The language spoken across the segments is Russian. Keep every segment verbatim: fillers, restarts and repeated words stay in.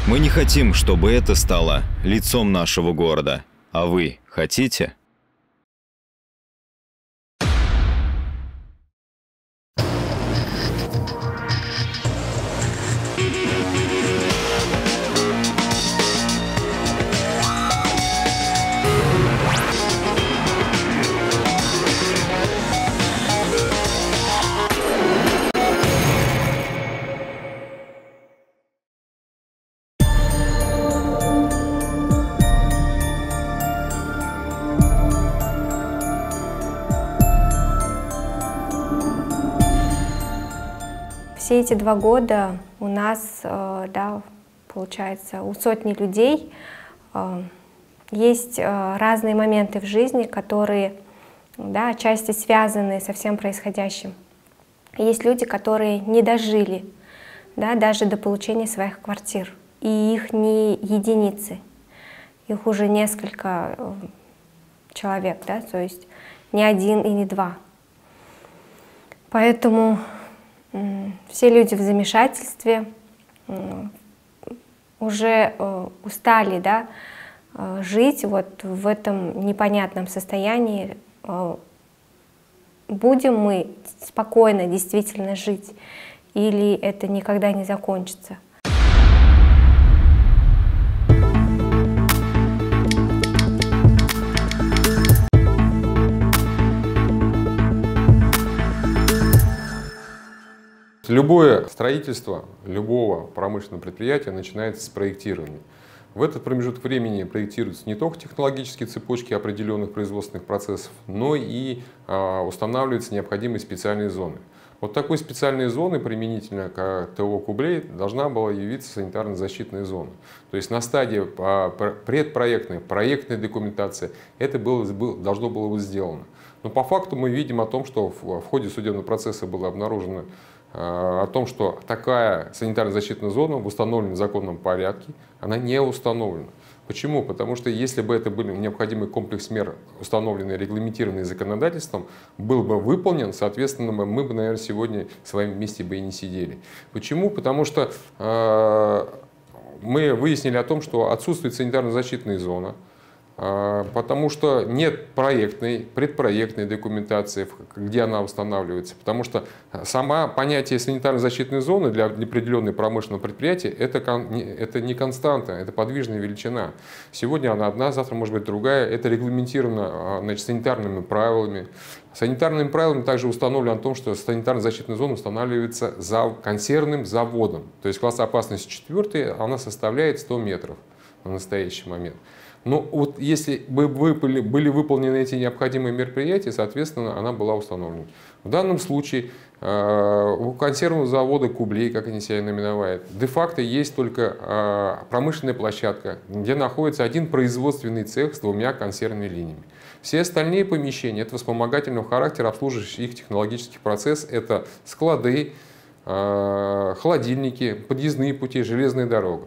Мы не хотим, чтобы это стало лицом нашего города. А вы хотите? Все эти два года у нас, да, получается, у сотни людей есть разные моменты в жизни, которые, да, отчасти связаны со всем происходящим. Есть люди, которые не дожили, да, даже до получения своих квартир, и их не единицы, их уже несколько человек, да, то есть не один и не два. Поэтому все люди в замешательстве, уже устали, да, жить вот в этом непонятном состоянии. Будем мы спокойно действительно жить, или это никогда не закончится? Любое строительство любого промышленного предприятия начинается с проектирования. В этот промежуток времени проектируются не только технологические цепочки определенных производственных процессов, но и а, устанавливаются необходимые специальные зоны. Вот такой специальной зоной применительно к ТО «Кублей» должна была явиться санитарно-защитная зона. То есть на стадии а, предпроектной, проектной документации это было, было, должно было быть сделано. Но по факту мы видим о том, что в, в ходе судебного процесса было обнаружено о том, что такая санитарно-защитная зона в установленном законном порядке, она не установлена. Почему? Потому что если бы это был необходимый комплекс мер, установленный, регламентированный законодательством, был бы выполнен, соответственно, мы бы, наверное, сегодня с вами вместе бы и не сидели. Почему? Потому что э, мы выяснили о том, что отсутствует санитарно-защитная зона, потому что нет проектной, предпроектной документации, где она устанавливается. Потому что сама понятие санитарно-защитной зоны для определенной промышленного предприятия это, это не константа, это подвижная величина. Сегодня она одна, завтра может быть другая. Это регламентировано, значит, санитарными правилами. Санитарными правилами также установлено о том, что санитарно-защитная зона устанавливается за консервным заводом. То есть класс опасности четвертый, она составляет сто метров на настоящий момент. Но вот если бы были, были выполнены эти необходимые мероприятия, соответственно, она была установлена. В данном случае э, у консервного завода «Кублей», как они себя именовали, де-факто есть только э, промышленная площадка, где находится один производственный цех с двумя консервными линиями. Все остальные помещения — это вспомогательного характера, обслуживающие их технологический процесс, это склады, э, холодильники, подъездные пути, железная дорога.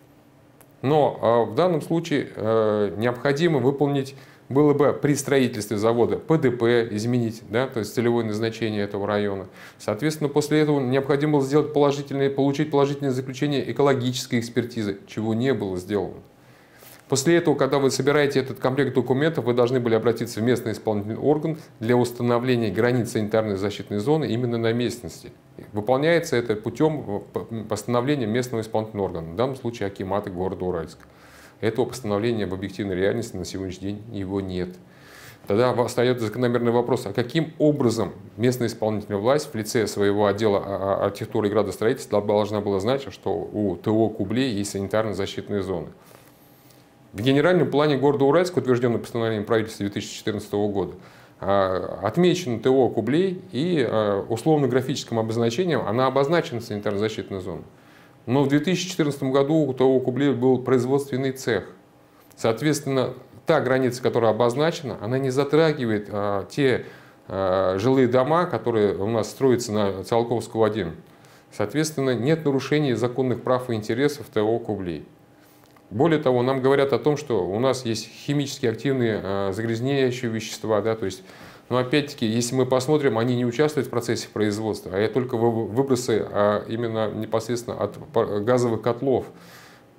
Но э, в данном случае э, необходимо выполнить было бы при строительстве завода ПДП, изменить, да, то есть целевое назначение этого района. Соответственно, после этого необходимо было сделать положительное, получить положительное заключение экологической экспертизы, чего не было сделано. После этого, когда вы собираете этот комплект документов, вы должны были обратиться в местный исполнительный орган для установления границ санитарной защитной зоны именно на местности. Выполняется это путем постановления местного исполнительного органа, в данном случае акимата города Уральска. Этого постановления в объективной реальности на сегодняшний день его нет. Тогда остается закономерный вопрос, а каким образом местная исполнительная власть в лице своего отдела архитектуры и градостроительства должна была знать, что у ТО «Кублей» есть санитарно-защитные зоны. В генеральном плане города Уральска, утвержденном постановлением правительства две тысячи четырнадцатого года, отмечено ТО «Кублей» и условно-графическим обозначением она обозначена санитарно-защитная зона. Но в две тысячи четырнадцатом году у ТО «Кублей» был производственный цех. Соответственно, та граница, которая обозначена, она не затрагивает а, те а, жилые дома, которые у нас строятся на Циолковского один. Соответственно, нет нарушений законных прав и интересов ТО «Кублей». Более того, нам говорят о том, что у нас есть химически активные а, загрязняющие вещества, да, то есть, но опять-таки, если мы посмотрим, они не участвуют в процессе производства, а это только выбросы а, именно непосредственно от газовых котлов.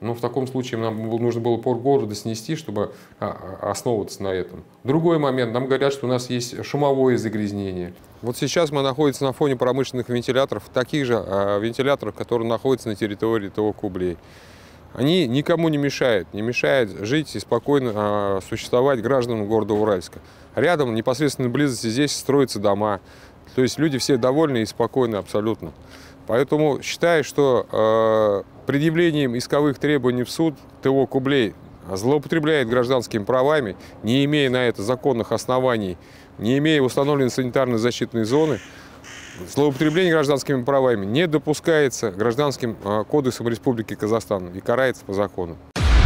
Но в таком случае нам нужно было полгорода снести, чтобы основываться на этом. Другой момент. Нам говорят, что у нас есть шумовое загрязнение. Вот сейчас мы находимся на фоне промышленных вентиляторов, таких же вентиляторов, которые находятся на территории ТО Кублей. Они никому не мешают, не мешают жить и спокойно существовать гражданам города Уральска. Рядом, в непосредственной близости, здесь строятся дома. То есть люди все довольны и спокойны абсолютно. Поэтому считаю, что э, предъявлением исковых требований в суд ТО Кублей злоупотребляет гражданскими правами, не имея на это законных оснований, не имея установленной санитарной защитной зоны. Злоупотребление гражданскими правами не допускается Гражданским э, кодексом Республики Казахстан и карается по закону.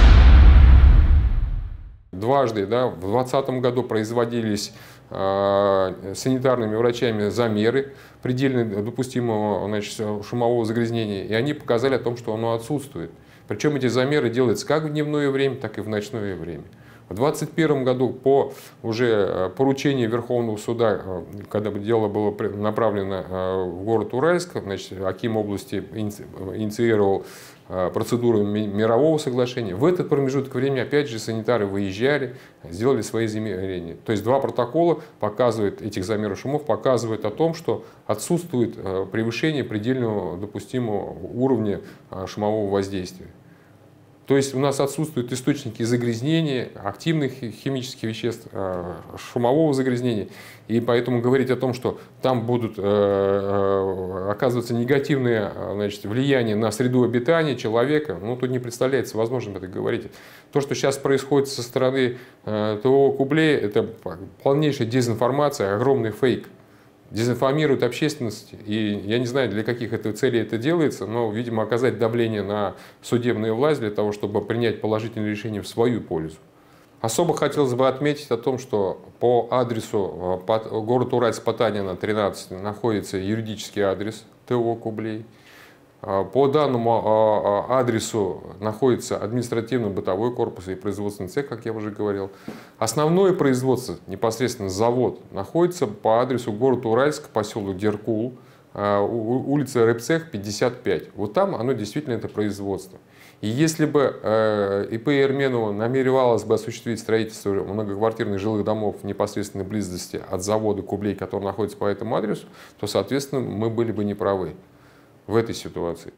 Дважды, да, в двадцатом году производились э, санитарными врачами замеры предельно допустимого, значит, шумового загрязнения, и они показали о том, что оно отсутствует. Причем эти замеры делаются как в дневное время, так и в ночное время. В двадцать первом году по уже поручению Верховного суда, когда дело было направлено в город Уральск, значит, аким области инициировал процедуру мирового соглашения. В этот промежуток времени, опять же, санитары выезжали, сделали свои замерения. То есть два протокола показывают, этих замеров шумов показывают о том, что отсутствует превышение предельного допустимого уровня шумового воздействия. То есть у нас отсутствуют источники загрязнения, активных химических веществ, шумового загрязнения. И поэтому говорить о том, что там будут оказываться негативные, значит, влияния на среду обитания человека, ну, тут не представляется возможным это говорить. То, что сейчас происходит со стороны ТО Кублей, это полнейшая дезинформация, огромный фейк. Дезинформируют общественность, и я не знаю, для каких это целей это делается, но, видимо, оказать давление на судебную власть для того, чтобы принять положительное решение в свою пользу. Особо хотелось бы отметить о том, что по адресу город Уральск, Потанина, тринадцать, находится юридический адрес ТО Кублей. По данному адресу находится административно-бытовой корпус и производственный цех, как я уже говорил. Основное производство, непосредственно завод, находится по адресу город Уральск, поселок Деркул, улица Рыбцех, пятьдесят пять. Вот там оно действительно это производство. И если бы ИП Ерменова намеревалась бы осуществить строительство многоквартирных жилых домов в непосредственной близости от завода Кублей, который находится по этому адресу, то, соответственно, мы были бы неправы в этой ситуации.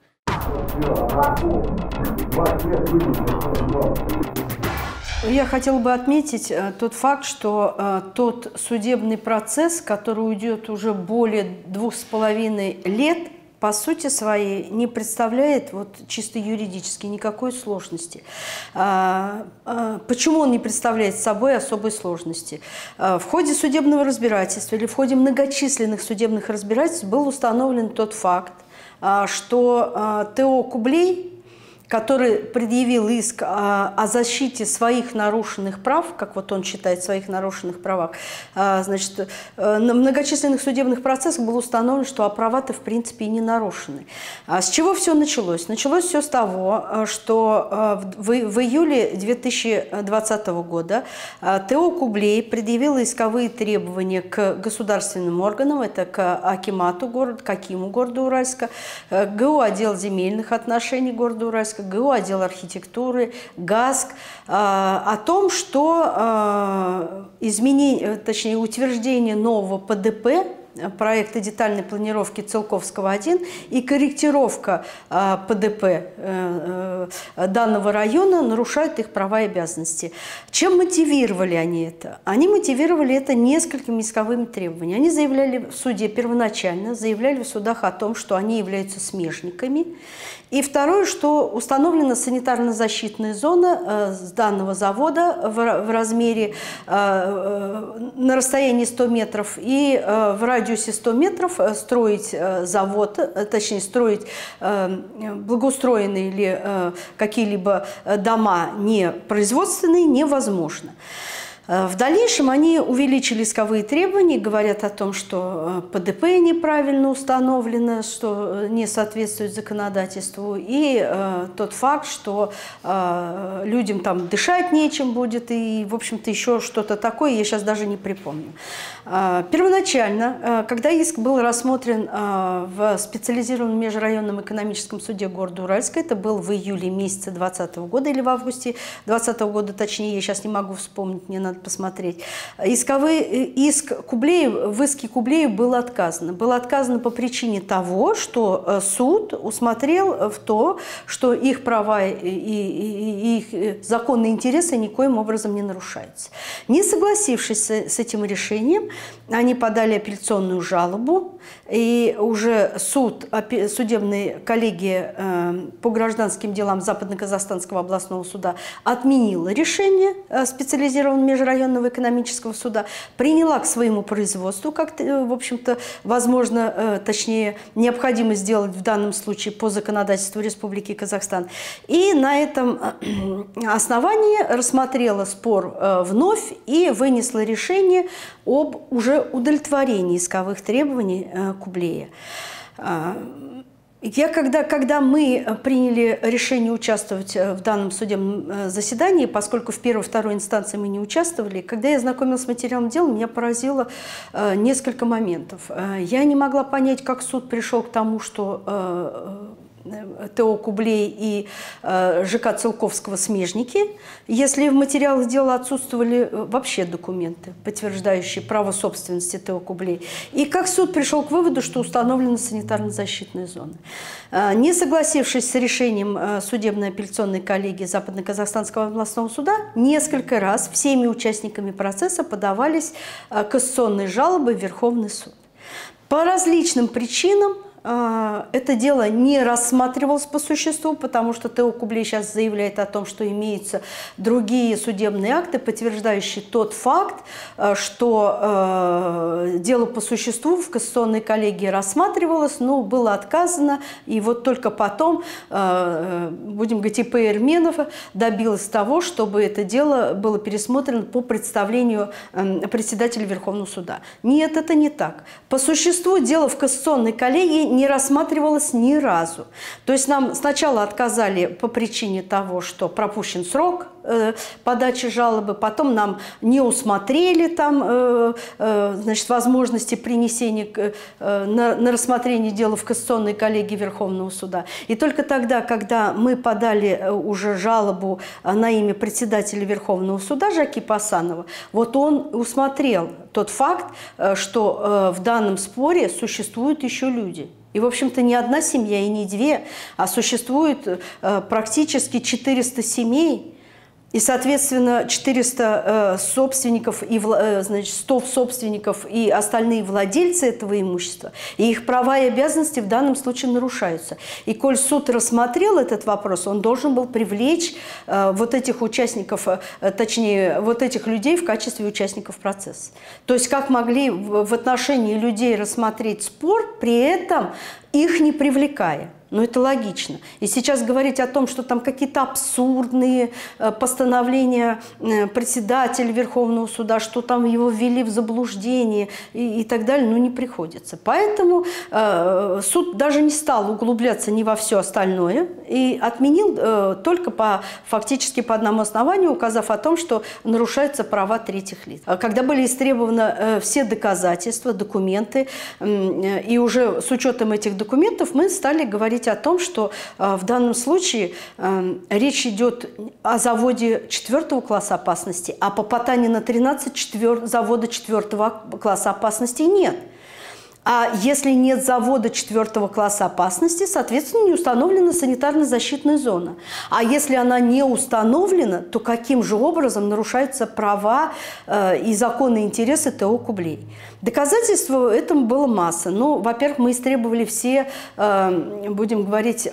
Я хотела бы отметить тот факт, что тот судебный процесс, который уйдет уже более двух с половиной лет, по сути своей не представляет вот чисто юридически никакой сложности. Почему он не представляет собой особой сложности? В ходе судебного разбирательства или в ходе многочисленных судебных разбирательств был установлен тот факт, что ТО Кублей, который предъявил иск о защите своих нарушенных прав, как вот он считает, своих нарушенных правах, значит, на многочисленных судебных процессах было установлено, что права-то в принципе и не нарушены. С чего все началось? Началось все с того, что в июле две тысячи двадцатого года ТО Кублей предъявила исковые требования к государственным органам, это к акимату города, к акиму города Уральска, ГУ отдел земельных отношений города Уральска, ГУ отдел архитектуры, ГАСК, э, о том, что э, изменение, точнее, утверждение нового ПДП, проекта детальной планировки Целковского один, и корректировка э, ПДП э, э, данного района нарушают их права и обязанности. Чем мотивировали они это? Они мотивировали это несколькими исковыми требованиями. Они заявляли в суде первоначально, заявляли в судах о том, что они являются смежниками. И второе, что установлена санитарно-защитная зона э, с данного завода в, в размере, э, э, на расстоянии сто метров, и э, в радиусе сто метров строить э, завод, э, точнее строить э, благоустроенные или э, какие-либо дома не производственные невозможно. В дальнейшем они увеличили исковые требования, говорят о том, что ПДП неправильно установлено, что не соответствует законодательству, и э, тот факт, что э, людям там дышать нечем будет, и, в общем-то, еще что-то такое, я сейчас даже не припомню. Э, первоначально, э, когда иск был рассмотрен э, в специализированном межрайонном экономическом суде города Уральска, это был в июле месяце двадцатого года или в августе двадцатого года, точнее, я сейчас не могу вспомнить, мне надо посмотреть. Исковый, иск Кублеев, в иске Кублеев было отказано. Было отказано по причине того, что суд усмотрел в то, что их права и, и, и их законные интересы никоим образом не нарушаются. Не согласившись с, с этим решением, они подали апелляционную жалобу, и уже суд, судебная коллегия э, по гражданским делам Западно-Казахстанского областного суда отменила решение э, специализированного межрайонного экономического суда, приняла к своему производству, как, в общем-то, возможно, э, точнее, необходимо сделать в данном случае по законодательству Республики Казахстан. И на этом основании рассмотрела спор э, вновь и вынесла решение об уже удовлетворении исковых требований э, Кублея. Я, когда, когда мы приняли решение участвовать в данном судебном заседании, поскольку в первой и второй инстанции мы не участвовали, когда я знакомилась с материалом дела, меня поразило э, несколько моментов. Я не могла понять, как суд пришел к тому, что э, ТО Кублей и э, ЖК Целковского смежники, если в материалах дела отсутствовали вообще документы, подтверждающие право собственности ТО Кублей. И как суд пришел к выводу, что установлена санитарно-защитная зона. Э, не согласившись с решением э, судебной апелляционной коллегии Западно-Казахстанского областного суда, несколько раз всеми участниками процесса подавались э, кассационные жалобы в Верховный суд. По различным причинам это дело не рассматривалось по существу, потому что ТО Кублей сейчас заявляет о том, что имеются другие судебные акты, подтверждающие тот факт, что э, дело по существу в кассационной коллегии рассматривалось, но было отказано, и вот только потом, э, будем говорить, ИП Эрменов добилась того, чтобы это дело было пересмотрено по представлению э, председателя Верховного суда. Нет, это не так. По существу дело в кассационной коллегии не рассматривалось ни разу. То есть нам сначала отказали по причине того, что пропущен срок э, подачи жалобы, потом нам не усмотрели там, э, э, значит, возможности принесения э, на, на рассмотрение дела в кассационной коллегии Верховного суда. И только тогда, когда мы подали уже жалобу на имя председателя Верховного суда Жаки Пасанова, вот он усмотрел тот факт, что в данном споре существуют еще люди. И, в общем-то, не одна семья и не две, а существует э, практически четыреста семей, и, соответственно, четыреста э, собственников, и, э, значит, сто собственников и остальные владельцы этого имущества, и их права и обязанности в данном случае нарушаются. И коль суд рассмотрел этот вопрос, он должен был привлечь э, вот этих участников, э, точнее, вот этих людей в качестве участников процесса. То есть как могли в, в отношении людей рассмотреть спор, при этом их не привлекая? Ну, это логично. И сейчас говорить о том, что там какие-то абсурдные э, постановления э, председателя Верховного суда, что там его ввели в заблуждение и, и так далее, ну, не приходится. Поэтому э, суд даже не стал углубляться ни во все остальное и отменил э, только по, фактически по одному основанию, указав о том, что нарушаются права третьих лиц. Когда были истребованы э, все доказательства, документы, э, и уже с учетом этих документов мы стали говорить о том, что э, в данном случае э, речь идет о заводе четвертого класса опасности, а по Потанина тринадцать четвер... завода четвертого класса опасности нет. А если нет завода четвертого класса опасности, соответственно, не установлена санитарно-защитная зона. А если она не установлена, то каким же образом нарушаются права э, и законные интересы ТО Кублей? Доказательств этому было масса. Ну, во-первых, мы истребовали все, э, будем говорить,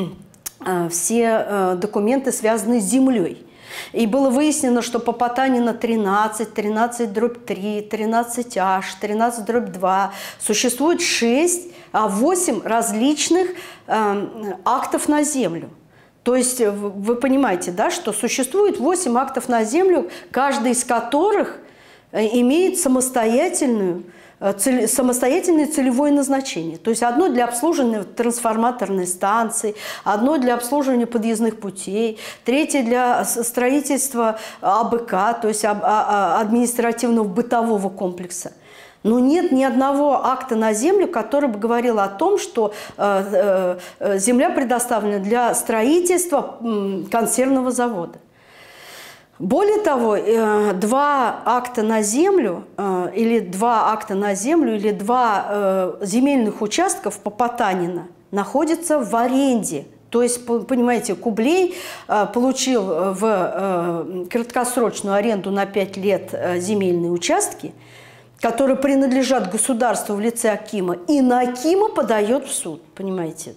э, все э, документы, связанные с землей. И было выяснено, что по Потанина тринадцать, тринадцать дробь три, тринадцать аш, тринадцать дробь два существует шесть, а восемь различных э, актов на землю. То есть вы понимаете, да, что существует восемь актов на землю, каждый из которых имеет самостоятельную, цель, самостоятельное целевое назначение. То есть одно для обслуживания трансформаторной станции, одно для обслуживания подъездных путей, третье для строительства АБК, то есть административного бытового комплекса. Но нет ни одного акта на землю, который бы говорил о том, что э, э, земля предоставлена для строительства э, консервного завода. Более того, э, два акта на землю, э, или два акта на землю, или два э, земельных участков по Потанина находятся в аренде. То есть, понимаете, Кублей э, получил в э, краткосрочную аренду на пять лет э, земельные участки, которые принадлежат государству в лице Акима, и на Акима подает в суд, понимаете.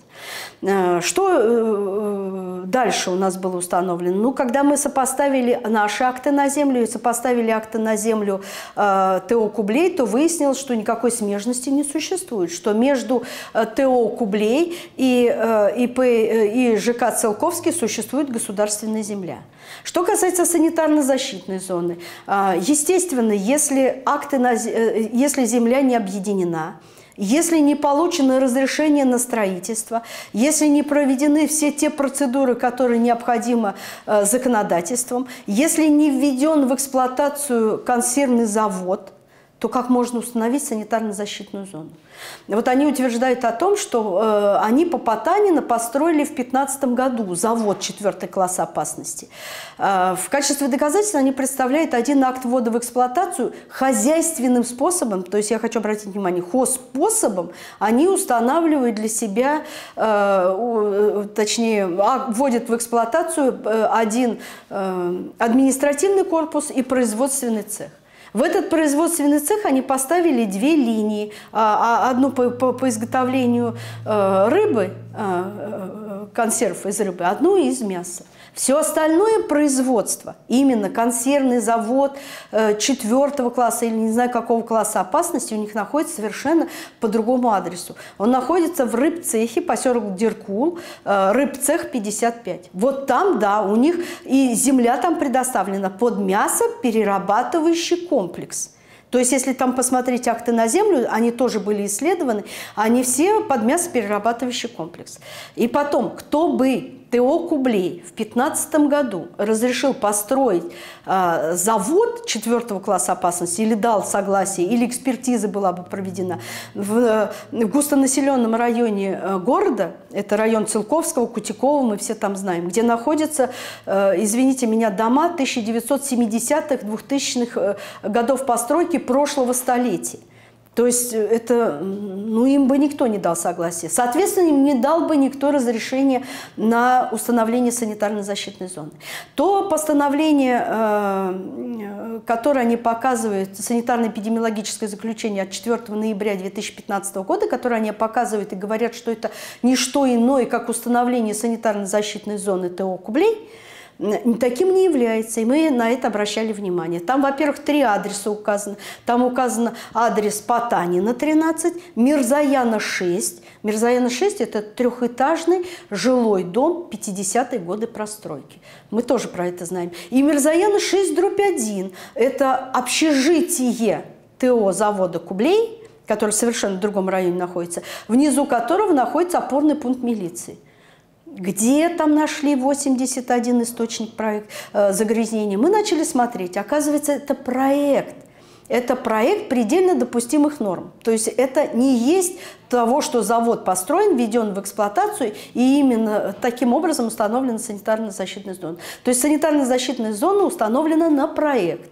Что дальше у нас было установлено? Ну, когда мы сопоставили наши акты на землю и сопоставили акты на землю э, ТО Кублей, то выяснилось, что никакой смежности не существует, что между ТО Кублей и, э, ИП, и ЖК Целковский существует государственная земля. Что касается санитарно-защитной зоны, естественно, если, акты на, если земля не объединена, если не получено разрешение на строительство, если не проведены все те процедуры, которые необходимы законодательством, если не введен в эксплуатацию консервный завод, то как можно установить санитарно-защитную зону? Вот они утверждают о том, что э, они по Потанину построили в две тысячи пятнадцатом году завод четвёртый класс опасности. Э, в качестве доказательства они представляют один акт ввода в эксплуатацию хозяйственным способом, то есть я хочу обратить внимание, хозспособом они устанавливают для себя, э, точнее, вводят в эксплуатацию один э, административный корпус и производственный цех. В этот производственный цех они поставили две линии. Одну по, по, по изготовлению рыбы, консервов из рыбы, одну из мяса. Все остальное производство, именно консервный завод четвертого класса или не знаю какого класса опасности, у них находится совершенно по другому адресу. Он находится в рыбцехе, поселок Деркул, рыбцех пятьдесят пять. Вот там, да, у них и земля там предоставлена под мясоперерабатывающий комплекс. То есть, если там посмотреть акты на землю, они тоже были исследованы, они все под мясоперерабатывающий комплекс. И потом, кто бы ТО Кублей в две тысячи пятнадцатом году разрешил построить э, завод четвертого класса опасности, или дал согласие, или экспертиза была бы проведена в, э, в густонаселенном районе э, города, это район Целковского, Кутякова, мы все там знаем, где находятся, э, извините меня, дома тысяча девятьсот семидесятых, двухтысячных э, годов постройки прошлого столетия. То есть это, ну, им бы никто не дал согласия. Соответственно, им не дал бы никто разрешения на установление санитарно-защитной зоны. То постановление, э, которое они показывают, санитарно-эпидемиологическое заключение от четвёртого ноября две тысячи пятнадцатого года, которое они показывают и говорят, что это не что иное, как установление санитарно-защитной зоны ТО Кублей, таким не является, и мы на это обращали внимание. Там, во-первых, три адреса указаны. Там указан адрес Потанина, тринадцать, Мирзаяна, шесть. Мирзаяна, шесть – это трехэтажный жилой дом, пятидесятые годы постройки. Мы тоже про это знаем. И Мирзаяна, шесть, дробь один – это общежитие ТО завода Кублей, который совершенно в другом районе находится, внизу которого находится опорный пункт милиции. Где там нашли восемьдесят один источник проект, э, загрязнения? Мы начали смотреть. Оказывается, это проект. Это проект предельно допустимых норм. То есть это не есть того, что завод построен, введен в эксплуатацию, и именно таким образом установлена санитарно-защитная зона. То есть санитарно-защитная зона установлена на проект.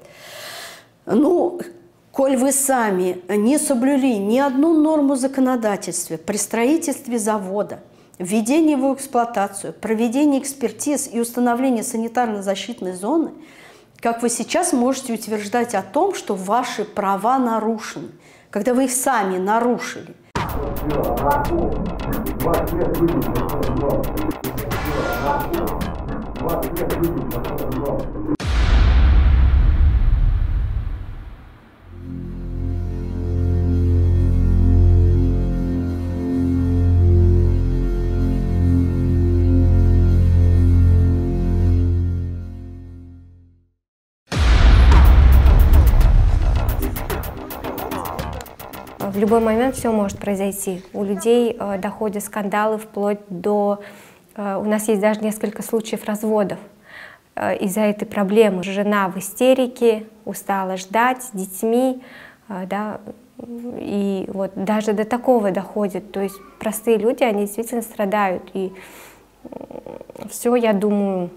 Ну, коль вы сами не соблюли ни одну норму законодательства при строительстве завода, введение в эксплуатацию, проведение экспертиз и установление санитарно-защитной зоны, как вы сейчас можете утверждать о том, что ваши права нарушены, когда вы их сами нарушили? любой момент все может произойти. У людей э, доходят скандалы вплоть до... Э, у нас есть даже несколько случаев разводов э, из-за этой проблемы. Жена в истерике, устала ждать с детьми, э, да, и вот даже до такого доходит. То есть простые люди, они действительно страдают. И все, я думаю,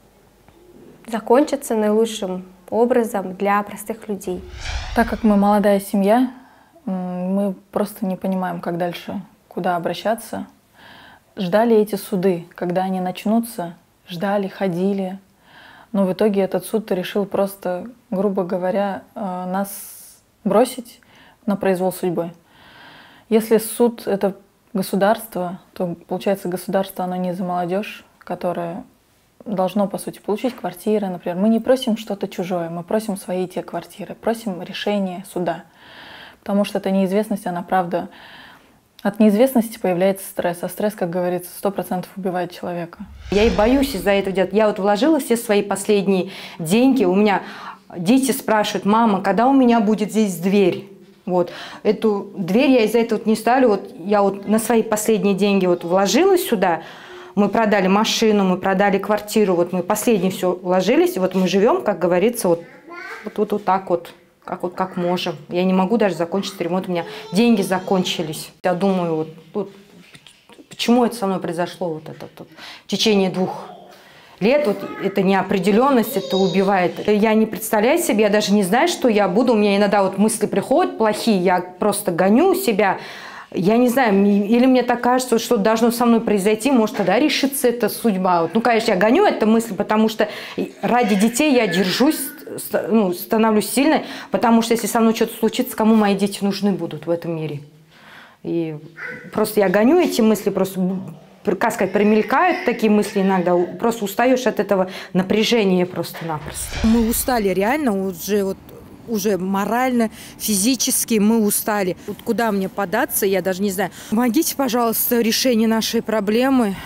закончится наилучшим образом для простых людей. Так как мы молодая семья, мы просто не понимаем, как дальше, куда обращаться. Ждали эти суды, когда они начнутся, ждали, ходили. Но в итоге этот суд решил просто, грубо говоря, нас бросить на произвол судьбы. Если суд — это государство, то, получается, государство, оно не за молодежь, которая должно, по сути, получить квартиры, например. Мы не просим что-то чужое, мы просим свои те квартиры, просим решения суда. Потому что эта неизвестность, она правда... От неизвестности появляется стресс, а стресс, как говорится, сто процентов убивает человека. Я и боюсь из-за этого делать. Я вот вложила все свои последние деньги, у меня дети спрашивают: мама, когда у меня будет здесь дверь? Вот. Эту дверь я из-за этого вот не ставлю. Вот я вот на свои последние деньги вот вложилась сюда. Мы продали машину, мы продали квартиру, вот мы последние все вложились, и вот мы живем, как говорится, вот, вот, вот, вот так вот, как, вот, как можем. Я не могу даже закончить ремонт, у меня деньги закончились. Я думаю, вот, вот, почему это со мной произошло вот это вот, в течение двух лет, вот эта неопределенность, это убивает. Я не представляю себе, я даже не знаю, что я буду. У меня иногда вот мысли приходят плохие, я просто гоню себя. Я не знаю, или мне так кажется, что должно со мной произойти, может, тогда решится эта судьба. Ну, конечно, я гоню эту мысль, потому что ради детей я держусь, ну, становлюсь сильной, потому что если со мной что-то случится, кому мои дети нужны будут в этом мире? И просто я гоню эти мысли, просто, как сказать, примелькают такие мысли иногда, просто устаешь от этого напряжения просто-напросто. Мы устали реально уже вот уже морально, физически мы устали. Вот куда мне податься, я даже не знаю. Помогите, пожалуйста, решение нашей проблемы.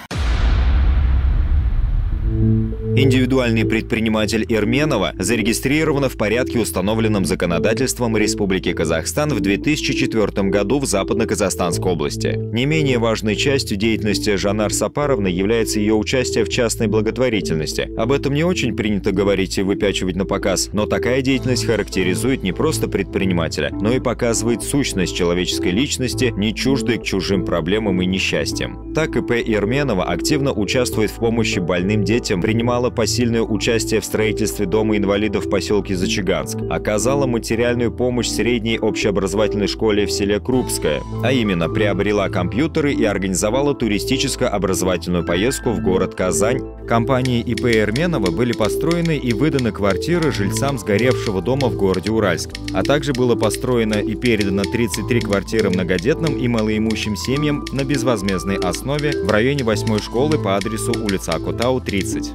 Индивидуальный предприниматель Ирменова зарегистрирована в порядке, установленном законодательством Республики Казахстан в две тысячи четвёртом году в Западно-Казахстанской области. Не менее важной частью деятельности Жанар Сапаровны является ее участие в частной благотворительности. Об этом не очень принято говорить и выпячивать на показ, но такая деятельность характеризует не просто предпринимателя, но и показывает сущность человеческой личности, не чуждой к чужим проблемам и несчастьям. Так ИП Ирменова активно участвует в помощи больным детям, принимала посильное участие в строительстве дома инвалидов в поселке Зачаганск, оказала материальную помощь средней общеобразовательной школе в селе Крупское, а именно приобрела компьютеры и организовала туристическо-образовательную поездку в город Казань. Компанией ИП Ирменова были построены и выданы квартиры жильцам сгоревшего дома в городе Уральск, а также было построено и передано тридцать три квартиры многодетным и малоимущим семьям на безвозмездной основе в районе восьмой школы по адресу улица Акутау, тридцать.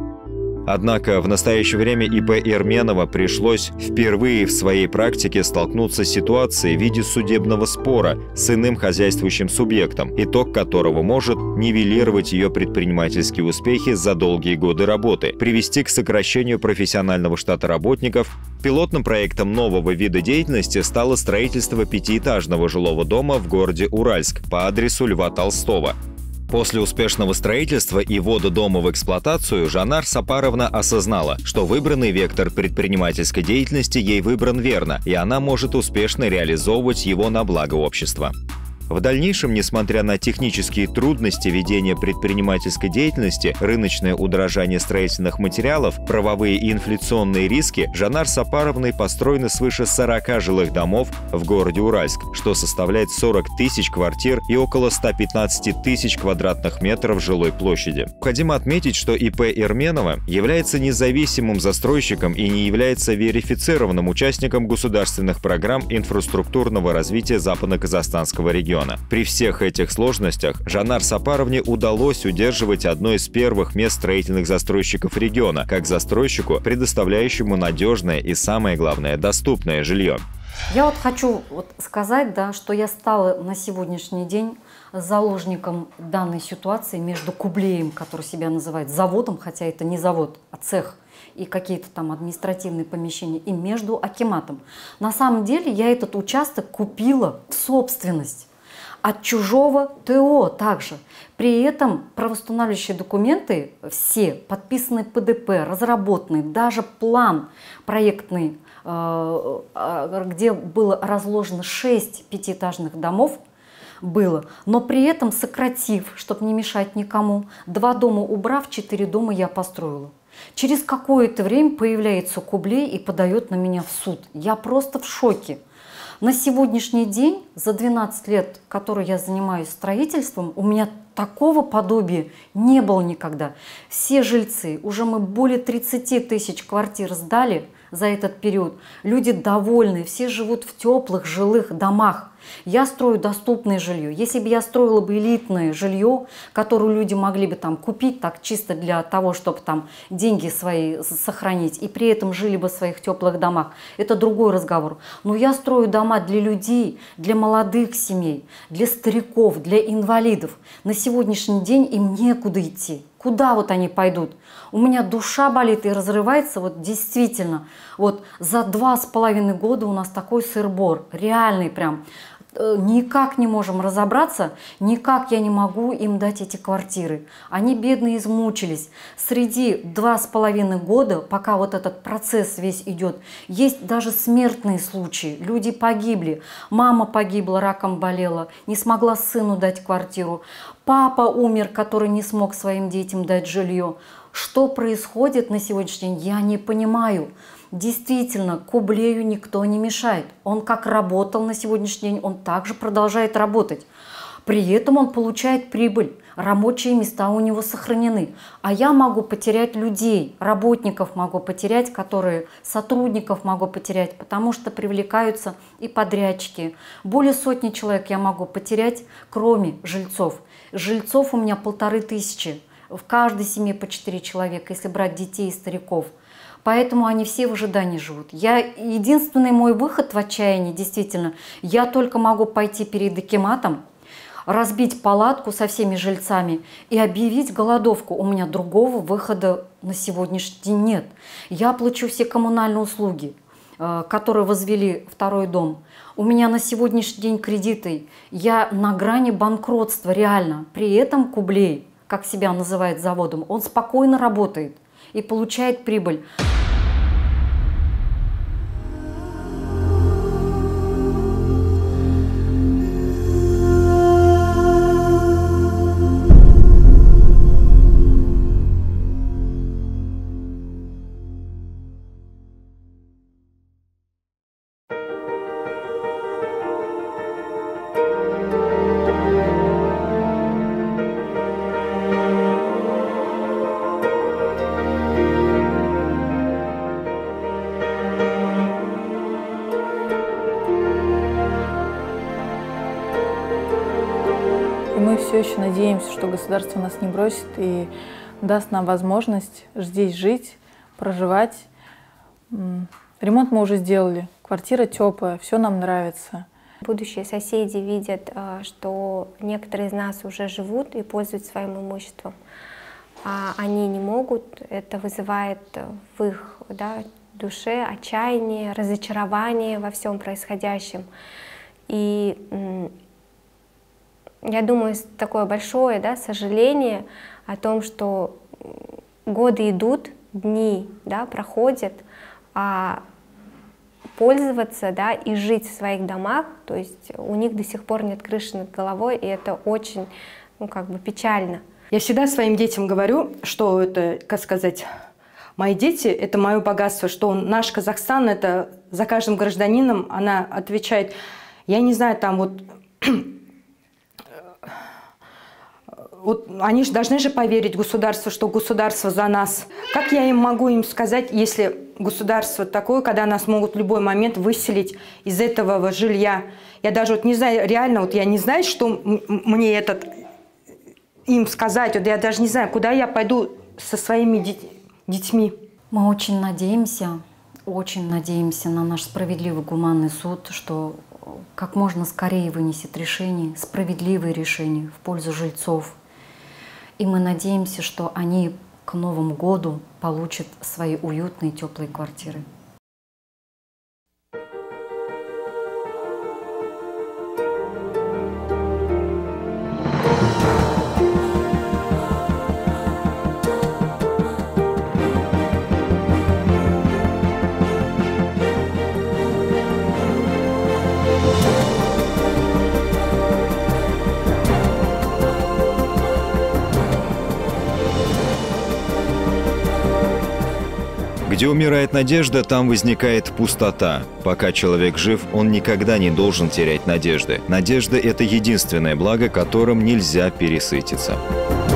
Однако в настоящее время ИП Ирменова пришлось впервые в своей практике столкнуться с ситуацией в виде судебного спора с иным хозяйствующим субъектом, итог которого может нивелировать ее предпринимательские успехи за долгие годы работы, привести к сокращению профессионального штата работников. Пилотным проектом нового вида деятельности стало строительство пятиэтажного жилого дома в городе Уральск по адресу Льва Толстого. После успешного строительства и ввода дома в эксплуатацию Жанар Сапаровна осознала, что выбранный вектор предпринимательской деятельности ей выбран верно, и она может успешно реализовывать его на благо общества. В дальнейшем, несмотря на технические трудности ведения предпринимательской деятельности, рыночное удорожание строительных материалов, правовые и инфляционные риски, Жанар Сапаровной построены свыше сорока жилых домов в городе Уральск, что составляет сорок тысяч квартир и около ста пятнадцати тысяч квадратных метров жилой площади. Необходимо отметить, что ИП Ирменова является независимым застройщиком и не является верифицированным участником государственных программ инфраструктурного развития Западно-Казахстанского региона. При всех этих сложностях Жанар Сапаровне удалось удерживать одно из первых мест строительных застройщиков региона, как застройщику, предоставляющему надежное и, самое главное, доступное жилье. Я вот хочу вот сказать, да, что я стала на сегодняшний день заложником данной ситуации между Кублеем, который себя называет заводом, хотя это не завод, а цех, и какие-то там административные помещения, и между акиматом. На самом деле я этот участок купила в собственность от чужого ТО также. При этом правоустанавливающие документы все подписаны ПДП, разработаны, даже план проектный, где было разложено шесть пятиэтажных домов, было, но при этом сократив, чтобы не мешать никому, два дома убрав, четыре дома я построила. Через какое-то время появляется Кублей и подает на меня в суд. Я просто в шоке. На сегодняшний день, за двенадцать лет, которые я занимаюсь строительством, у меня такого подобия не было никогда. Все жильцы, уже мы более тридцати тысяч квартир сдали за этот период. Люди довольны, все живут в теплых жилых домах. Я строю доступное жилье. Если бы я строила бы элитное жилье, которое люди могли бы там купить так чисто для того, чтобы там деньги свои сохранить, и при этом жили бы в своих теплых домах, это другой разговор. Но я строю дома для людей, для молодых семей, для стариков, для инвалидов. На сегодняшний день им некуда идти. Куда вот они пойдут? У меня душа болит и разрывается, вот действительно. Вот за два с половиной года у нас такой сыр-бор, реальный прям. Никак не можем разобраться, никак я не могу им дать эти квартиры. Они бедные измучились. Среди два с половиной года, пока вот этот процесс весь идет, есть даже смертные случаи. Люди погибли. Мама погибла, раком болела, не смогла сыну дать квартиру. Папа умер, который не смог своим детям дать жилье. Что происходит на сегодняшний день, я не понимаю. Действительно, Кублею никто не мешает. Он как работал на сегодняшний день, он также продолжает работать. При этом он получает прибыль, рабочие места у него сохранены. А я могу потерять людей, работников могу потерять, которые, сотрудников могу потерять, потому что привлекаются и подрядчики. Более сотни человек я могу потерять, кроме жильцов. Жильцов у меня полторы тысячи. В каждой семье по четыре человека, если брать детей и стариков. Поэтому они все в ожидании живут. Я, единственный мой выход в отчаянии, действительно, я только могу пойти перед акиматом, разбить палатку со всеми жильцами и объявить голодовку. У меня другого выхода на сегодняшний день нет. Я плачу все коммунальные услуги, которые возвели второй дом. У меня на сегодняшний день кредиты. Я на грани банкротства реально. При этом Кублей, как себя называет заводом, он спокойно работает и получает прибыль. Мы все еще надеемся, что государство нас не бросит и даст нам возможность здесь жить, проживать. Ремонт мы уже сделали, квартира теплая, все нам нравится. Будущие соседи видят, что некоторые из нас уже живут и пользуются своим имуществом, а они не могут. Это вызывает в их, да, душе отчаяние, разочарование во всем происходящем. И я думаю, такое большое, да, сожаление о том, что годы идут, дни, да, проходят, а пользоваться, да, и жить в своих домах, то есть у них до сих пор нет крыши над головой, и это очень, ну, как бы печально. Я всегда своим детям говорю, что это, как сказать, мои дети — это мое богатство, что наш Казахстан — это за каждым гражданином, она отвечает, я не знаю, там вот... Вот они же должны же поверить государству, что государство за нас. Как я им могу им сказать, если государство такое, когда нас могут в любой момент выселить из этого жилья? Я даже вот не знаю, реально, вот я не знаю, что мне этот, им сказать. Вот я даже не знаю, куда я пойду со своими деть, детьми. Мы очень надеемся, очень надеемся на наш справедливый гуманный суд, что как можно скорее вынесет решение, справедливые решения в пользу жильцов. И мы надеемся, что они к Новому году получат свои уютные, теплые квартиры. Где умирает надежда, там возникает пустота. Пока человек жив, он никогда не должен терять надежды. Надежда – это единственное благо, которым нельзя пересытиться.